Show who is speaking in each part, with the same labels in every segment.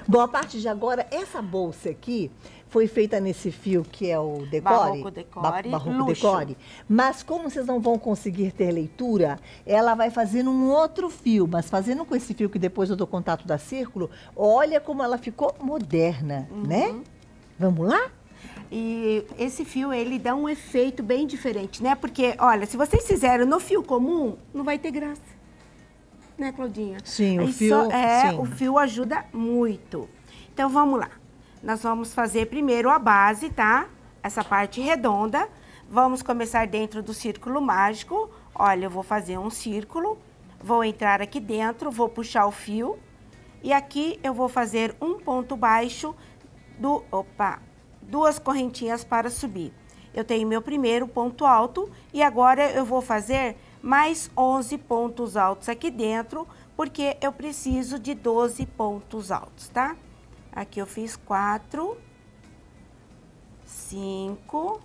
Speaker 1: Bom, a partir de agora, essa bolsa aqui foi feita nesse fio que é o decore.
Speaker 2: Barroco decore,
Speaker 1: Barroco
Speaker 2: luxo.
Speaker 1: decore. Mas como vocês não vão conseguir ter leitura, ela vai fazer num outro fio. Mas fazendo com esse fio que depois eu dou contato da Círculo, olha como ela ficou moderna, né? Vamos lá?
Speaker 2: E esse fio, ele dá um efeito bem diferente, né? Porque, olha, se vocês fizeram no fio comum, não vai ter graça. Né, Claudinha?
Speaker 1: Sim, o
Speaker 2: Aí
Speaker 1: fio... sim.
Speaker 2: o fio ajuda muito. Então, vamos lá. Nós vamos fazer primeiro a base, tá? Essa parte redonda. Vamos começar dentro do círculo mágico. Olha, eu vou fazer um círculo. Vou entrar aqui dentro, vou puxar o fio. E aqui eu vou fazer um ponto baixo do... duas correntinhas para subir. Eu tenho meu primeiro ponto alto e agora eu vou fazer mais 11 pontos altos aqui dentro, porque eu preciso de 12 pontos altos, tá? Aqui eu fiz 4, 5,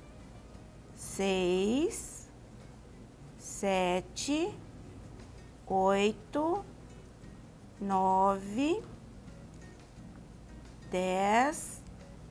Speaker 2: 6, 7, 8, 9, 10,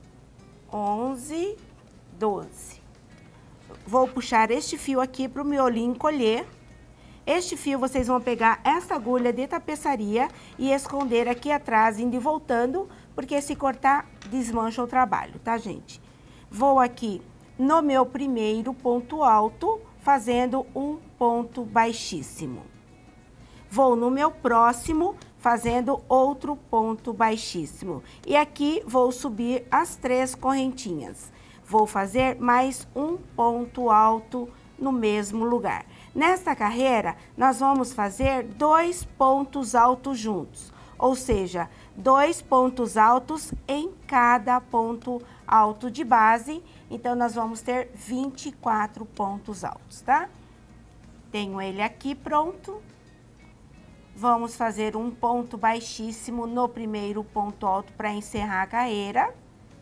Speaker 2: 11, 12. Vou puxar este fio aqui para o miolinho encolher. Este fio vocês vão pegar essa agulha de tapeçaria e esconder aqui atrás, indo e voltando, porque se cortar, desmancha o trabalho, tá, gente? Vou aqui no meu primeiro ponto alto, fazendo um ponto baixíssimo. Vou no meu próximo, fazendo outro ponto baixíssimo. E aqui vou subir as 3 correntinhas. Vou fazer mais um ponto alto no mesmo lugar. Nesta carreira, nós vamos fazer 2 pontos altos juntos. Ou seja, 2 pontos altos em cada ponto alto de base. Então, nós vamos ter 24 pontos altos, tá? Tenho ele aqui pronto. Vamos fazer um ponto baixíssimo no primeiro ponto alto para encerrar a carreira.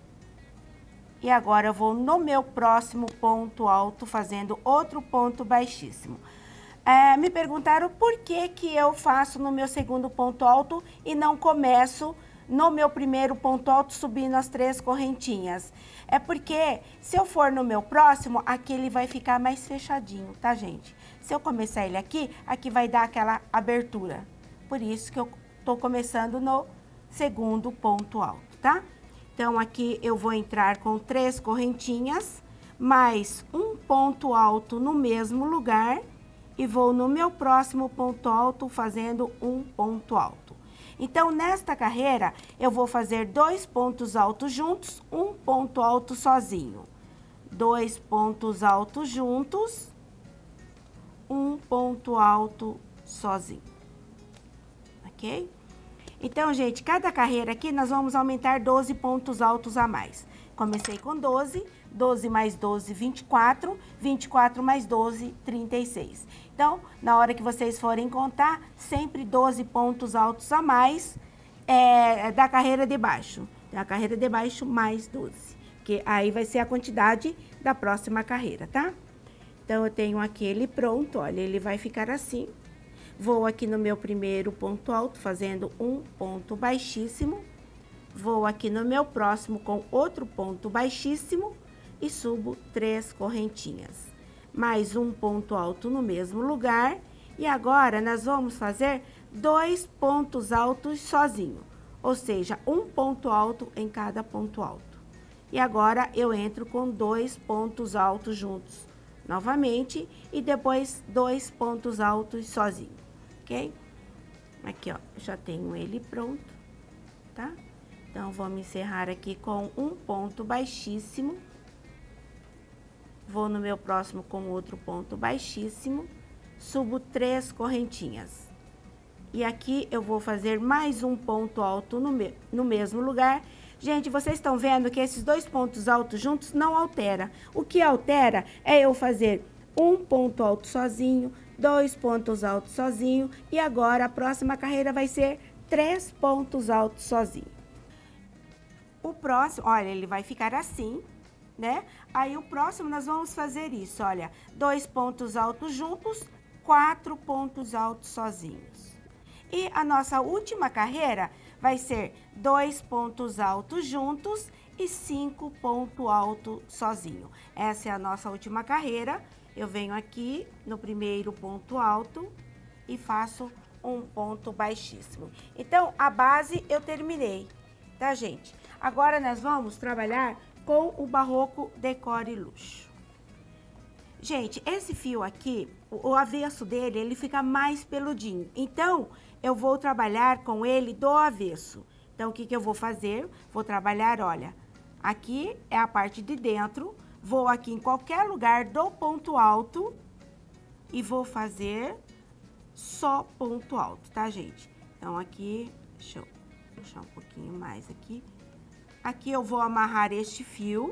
Speaker 2: E agora eu vou no meu próximo ponto alto fazendo outro ponto baixíssimo. Me perguntaram por que eu faço no meu segundo ponto alto e não começo no meu primeiro ponto alto subindo as 3 correntinhas. É porque se eu for no meu próximo, aqui ele vai ficar mais fechadinho, tá, gente? Se eu começar ele aqui, aqui vai dar aquela abertura. Por isso que eu tô começando no segundo ponto alto, tá? Então, aqui eu vou entrar com 3 correntinhas, mais um ponto alto no mesmo lugar e vou no meu próximo ponto alto fazendo um ponto alto. Então, nesta carreira, eu vou fazer 2 pontos altos juntos, um ponto alto sozinho. 2 pontos altos juntos, um ponto alto sozinho. Ok? Então, gente, cada carreira aqui nós vamos aumentar 12 pontos altos a mais. Comecei com 12, 12 mais 12, 24, 24 mais 12, 36. Então, na hora que vocês forem contar, sempre 12 pontos altos a mais da carreira de baixo. A carreira de baixo mais 12, que aí vai ser a quantidade da próxima carreira, tá? Então, eu tenho aquele pronto, olha, ele vai ficar assim. Vou aqui no meu primeiro ponto alto, fazendo um ponto baixíssimo. Vou aqui no meu próximo com outro ponto baixíssimo e subo 3 correntinhas. Mais um ponto alto no mesmo lugar. E agora, nós vamos fazer 2 pontos altos sozinho. Ou seja, um ponto alto em cada ponto alto. E agora, eu entro com 2 pontos altos juntos novamente. E depois, 2 pontos altos sozinho. Ok? Aqui, ó, já tenho ele pronto, tá? Então, vamos encerrar aqui com um ponto baixíssimo. Vou no meu próximo com outro ponto baixíssimo. Subo 3 correntinhas. E aqui eu vou fazer mais um ponto alto no mesmo lugar. Gente, vocês estão vendo que esses 2 pontos altos juntos não altera. O que altera é eu fazer um ponto alto sozinho, 2 pontos altos sozinho e agora a próxima carreira vai ser 3 pontos altos sozinho. O próximo, olha, ele vai ficar assim, né? Aí o próximo nós vamos fazer isso, olha, 2 pontos altos juntos, 4 pontos altos sozinhos. E a nossa última carreira vai ser 2 pontos altos juntos e 5 pontos altos sozinho. Essa é a nossa última carreira. Eu venho aqui no primeiro ponto alto e faço um ponto baixíssimo. Então, a base eu terminei, tá, gente? Agora, nós vamos trabalhar com o Barroco Decore Luxo. Gente, esse fio aqui, o avesso dele, ele fica mais peludinho. Então, eu vou trabalhar com ele do avesso. Então, o que que eu vou fazer? Vou trabalhar, olha, aqui é a parte de dentro, vou aqui em qualquer lugar do ponto alto e vou fazer só ponto alto, tá, gente? Então, aqui, deixa eu puxar um pouquinho mais aqui. Aqui eu vou amarrar este fio.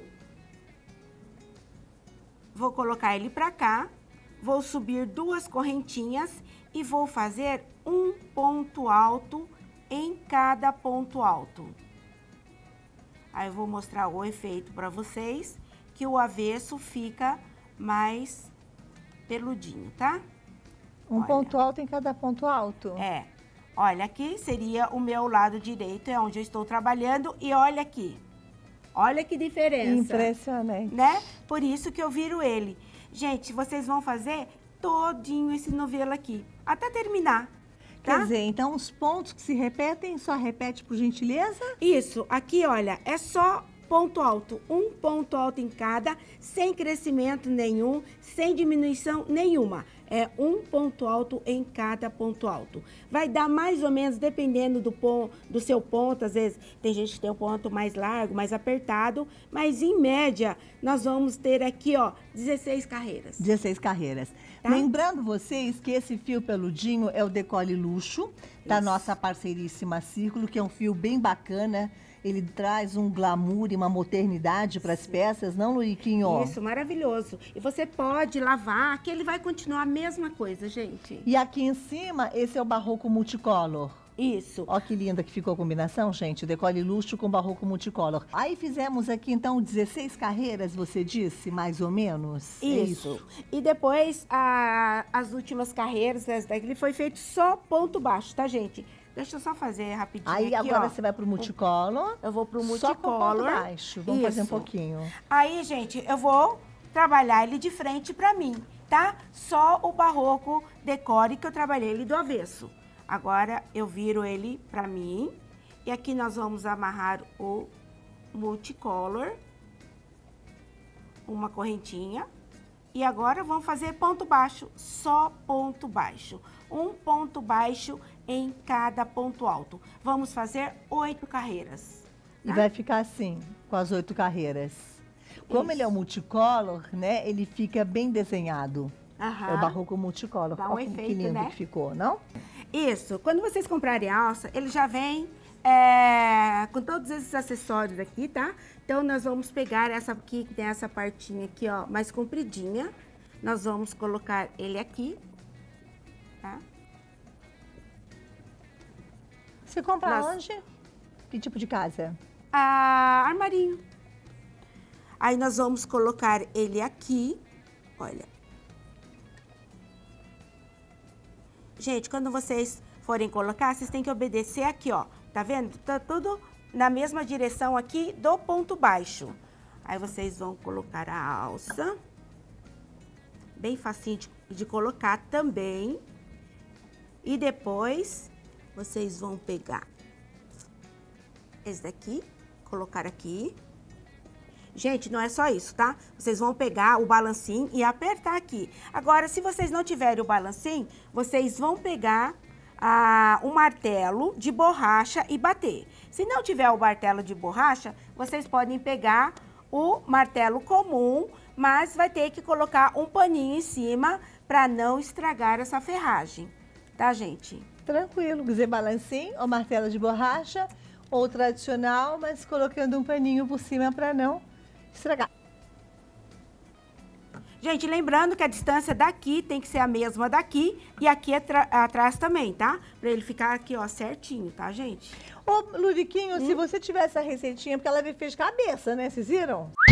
Speaker 2: Vou colocar ele pra cá, vou subir 2 correntinhas e vou fazer um ponto alto em cada ponto alto. Aí eu vou mostrar o efeito pra vocês, que o avesso fica mais peludinho, tá?
Speaker 1: Um ponto alto em cada ponto alto?
Speaker 2: É. Olha, aqui seria o meu lado direito, é onde eu estou trabalhando, e olha aqui. Olha que diferença.
Speaker 1: Impressionante.
Speaker 2: Né? Por isso que eu viro ele. Gente, vocês vão fazer todinho esse novelo aqui, até terminar. Tá?
Speaker 1: Quer dizer, então os pontos que se repetem, só repete por gentileza?
Speaker 2: Isso, aqui, olha, é só ponto alto. Um ponto alto em cada, sem crescimento nenhum, sem diminuição nenhuma. É um ponto alto em cada ponto alto. Vai dar mais ou menos, dependendo do seu ponto, às vezes tem gente que tem um ponto mais largo, mais apertado, mas em média, nós vamos ter aqui, ó, 16 carreiras.
Speaker 1: 16 carreiras.
Speaker 2: Tá?
Speaker 1: Lembrando vocês que esse fio peludinho é o Decore Luxo, da nossa parceiríssima Círculo, que é um fio bem bacana. Ele traz um glamour e uma modernidade para as peças, não, Luriquinho?
Speaker 2: Isso, maravilhoso. E você pode lavar, que ele vai continuar a mesma coisa, gente.
Speaker 1: E aqui em cima, esse é o Barroco Multicolor.
Speaker 2: Isso.
Speaker 1: Ó que linda que ficou a combinação, gente. Decore Luxo com Barroco Multicolor. Aí fizemos aqui, então, 16 carreiras, você disse, mais ou menos?
Speaker 2: Isso. E depois, as últimas carreiras, essa daqui foi feito só ponto baixo, tá, gente? Deixa eu só fazer rapidinho
Speaker 1: aí
Speaker 2: aqui,
Speaker 1: agora
Speaker 2: ó.
Speaker 1: Você vai pro multicolor.
Speaker 2: Eu vou pro
Speaker 1: Só com ponto
Speaker 2: multicolor.
Speaker 1: baixo. Vamos fazer um pouquinho.
Speaker 2: Aí, gente, eu vou trabalhar ele de frente pra mim, tá? Só o Barroco Decore que eu trabalhei ele do avesso. Agora, eu viro ele pra mim. E aqui nós vamos amarrar o multicolor. Uma correntinha. E agora, vamos fazer ponto baixo, só ponto baixo. Um ponto baixo em cada ponto alto. Vamos fazer 8 carreiras.
Speaker 1: E vai ficar assim, com as 8 carreiras. Como ele é um multicolor, né, ele fica bem desenhado.
Speaker 2: Aham.
Speaker 1: É o Barroco Multicolor.
Speaker 2: Dá um
Speaker 1: Olha
Speaker 2: efeito,
Speaker 1: que lindo
Speaker 2: né?
Speaker 1: que ficou, não?
Speaker 2: Isso. Quando vocês comprarem a alça, ele já vem com todos esses acessórios aqui, tá? Então, nós vamos pegar essa aqui, que tem essa partinha aqui, ó, mais compridinha. Nós vamos colocar ele aqui, tá?
Speaker 1: Você compra onde? Que tipo de casa?
Speaker 2: Armarinho. Aí, nós vamos colocar ele aqui, olha. Gente, quando vocês forem colocar, vocês têm que obedecer aqui, ó. Tá vendo? Tá tudo na mesma direção aqui do ponto baixo. Aí, vocês vão colocar a alça. Bem facinho de colocar também. E depois, vocês vão pegar esse daqui, colocar aqui. Gente, não é só isso, tá? Vocês vão pegar o balancinho e apertar aqui. Agora, se vocês não tiverem o balancinho, vocês vão pegar um martelo de borracha e bater. Se não tiver o martelo de borracha, vocês podem pegar o martelo comum, mas vai ter que colocar um paninho em cima para não estragar essa ferragem, tá, gente?
Speaker 1: Tranquilo, dizer balancinho ou martelo de borracha, ou tradicional, mas colocando um paninho por cima para não estragar.
Speaker 2: Gente, lembrando que a distância daqui tem que ser a mesma daqui e aqui atrás também, tá? Pra ele ficar aqui, ó, certinho, tá, gente?
Speaker 1: Ô, Luriquinho, se você tivesse essa receitinha, porque ela fez cabeça, né? Vocês viram?